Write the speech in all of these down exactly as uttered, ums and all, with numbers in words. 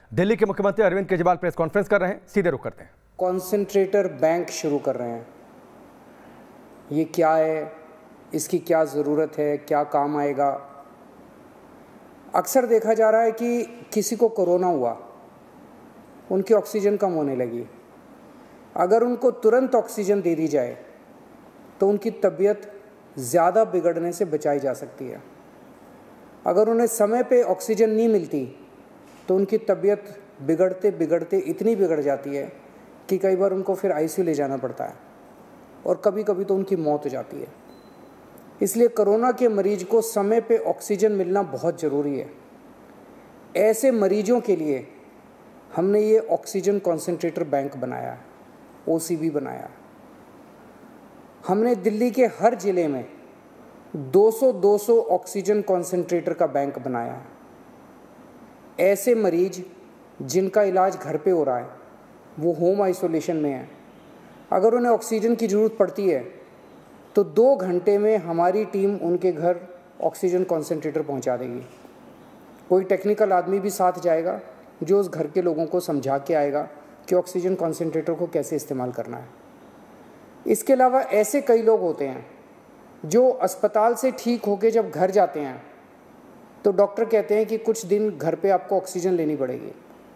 दिल्ली के मुख्यमंत्री Arvind Kejriwal press conference कर रहे हैं, सीधे रुख करते हैं। कॉन्सेंट्रेटर बैंक शुरू कर रहे हैं, ये क्या है, इसकी क्या ज़रूरत है, क्या काम आएगा। अक्सर देखा जा रहा है कि किसी को कोरोना हुआ, उनकी ऑक्सीजन कम होने लगी। अगर उनको तुरंत ऑक्सीजन दे दी जाए तो उनकी तबीयत ज़्यादा बिगड़ने से बचाई जा सकती है। अगर उन्हें समय पे ऑक्सीजन नहीं मिलती तो उनकी तबीयत बिगड़ते बिगड़ते इतनी बिगड़ जाती है कि कई बार उनको फिर आईसीयू ले जाना पड़ता है और कभी कभी तो उनकी मौत हो जाती है। इसलिए कोरोना के मरीज को समय पे ऑक्सीजन मिलना बहुत ज़रूरी है। ऐसे मरीजों के लिए हमने ये ऑक्सीजन कॉन्सेंट्रेटर बैंक बनाया है, ओसीबी बनाया। हमने दिल्ली के हर ज़िले में दो सौ दो सौ ऑक्सीजन कॉन्सेंट्रेटर का बैंक बनाया है। ऐसे मरीज जिनका इलाज घर पे हो रहा है, वो होम आइसोलेशन में है, अगर उन्हें ऑक्सीजन की ज़रूरत पड़ती है तो दो घंटे में हमारी टीम उनके घर ऑक्सीजन कॉन्सेंट्रेटर पहुंचा देगी। कोई टेक्निकल आदमी भी साथ जाएगा जो उस घर के लोगों को समझा के आएगा कि ऑक्सीजन कॉन्सेंट्रेटर को कैसे इस्तेमाल करना है। इसके अलावा ऐसे कई लोग होते हैं जो अस्पताल से ठीक होकर जब घर जाते हैं तो डॉक्टर कहते हैं कि कुछ दिन घर पे आपको ऑक्सीजन लेनी पड़ेगी।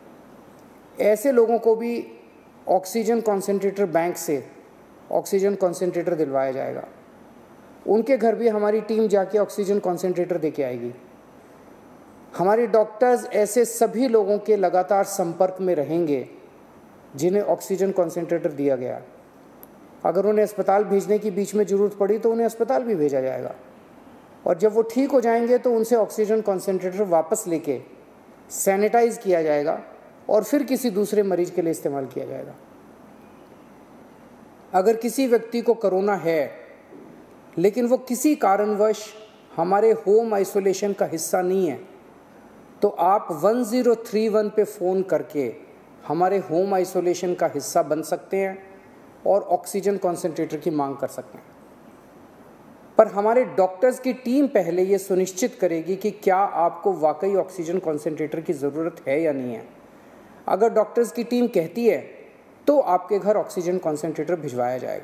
ऐसे लोगों को भी ऑक्सीजन कॉन्सेंट्रेटर बैंक से ऑक्सीजन कॉन्सेंट्रेटर दिलवाया जाएगा। उनके घर भी हमारी टीम जाके ऑक्सीजन कॉन्सेंट्रेटर देके आएगी। हमारे डॉक्टर्स ऐसे सभी लोगों के लगातार संपर्क में रहेंगे जिन्हें ऑक्सीजन कॉन्सेंट्रेटर दिया गया। अगर उन्हें अस्पताल भेजने की बीच में ज़रूरत पड़ी तो उन्हें अस्पताल भी भेजा जाएगा, और जब वो ठीक हो जाएंगे तो उनसे ऑक्सीजन कॉन्सेंट्रेटर वापस लेके सैनिटाइज किया जाएगा और फिर किसी दूसरे मरीज के लिए इस्तेमाल किया जाएगा। अगर किसी व्यक्ति को कोरोना है लेकिन वो किसी कारणवश हमारे होम आइसोलेशन का हिस्सा नहीं है तो आप वन ज़ीरो थ्री वन पे फ़ोन करके हमारे होम आइसोलेशन का हिस्सा बन सकते हैं और ऑक्सीजन कॉन्सेंट्रेटर की मांग कर सकते हैं। पर हमारे डॉक्टर्स की टीम पहले ये सुनिश्चित करेगी कि क्या आपको वाकई ऑक्सीजन कॉन्सेंट्रेटर की ज़रूरत है या नहीं है। अगर डॉक्टर्स की टीम कहती है तो आपके घर ऑक्सीजन कॉन्सेंट्रेटर भिजवाया जाएगा।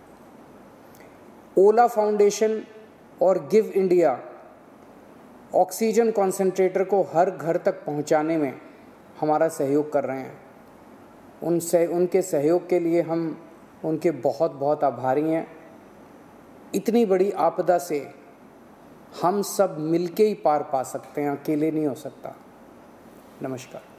ओला फाउंडेशन और गिव इंडिया ऑक्सीजन कॉन्सेंट्रेटर को हर घर तक पहुंचाने में हमारा सहयोग कर रहे हैं। उनसे उनके सहयोग के लिए हम उनके बहुत बहुत आभारी हैं। इतनी बड़ी आपदा से हम सब मिलके ही पार पा सकते हैं, अकेले नहीं हो सकता। नमस्कार।